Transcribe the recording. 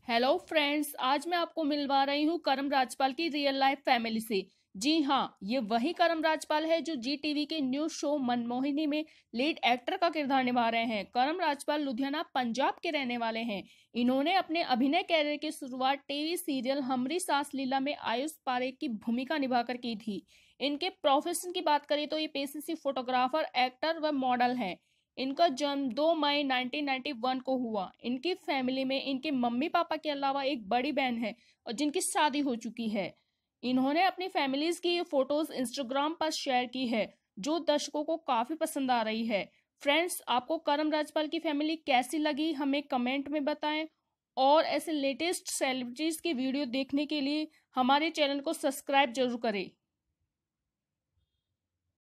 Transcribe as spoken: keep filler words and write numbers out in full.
Hello friends, आज मैं आपको मिलवा रही हूँ करम राजपाल की रियल लाइफ फैमिली से। जी हाँ, ये वही करम राजपाल है जो जी टीवी के न्यूज शो मनमोहिनी में लीड एक्टर का किरदार निभा रहे हैं। करम राजपाल लुधियाना पंजाब के रहने वाले हैं। इन्होंने अपने अभिनय कैरियर की शुरुआत टीवी सीरियल हमरी सास लीला में आयुष पारेख की भूमिका निभाकर की थी। इनके प्रोफेशन की बात करें तो ये पेशे से फोटोग्राफर, एक्टर व मॉडल हैं। इनका जन्म दो मई उन्नीस सौ इक्यानवे को हुआ। इनकी फैमिली में इनके मम्मी पापा के अलावा एक बड़ी बहन है और जिनकी शादी हो चुकी है। इन्होंने अपनी फैमिलीज की ये फोटोज इंस्टाग्राम पर शेयर की है, जो दर्शकों को काफी पसंद आ रही है। फ्रेंड्स, आपको करम राजपाल की फैमिली कैसी लगी हमें कमेंट में बताएं, और ऐसे लेटेस्ट सेलिब्रिटीज की वीडियो देखने के लिए हमारे चैनल को सब्सक्राइब जरूर करें।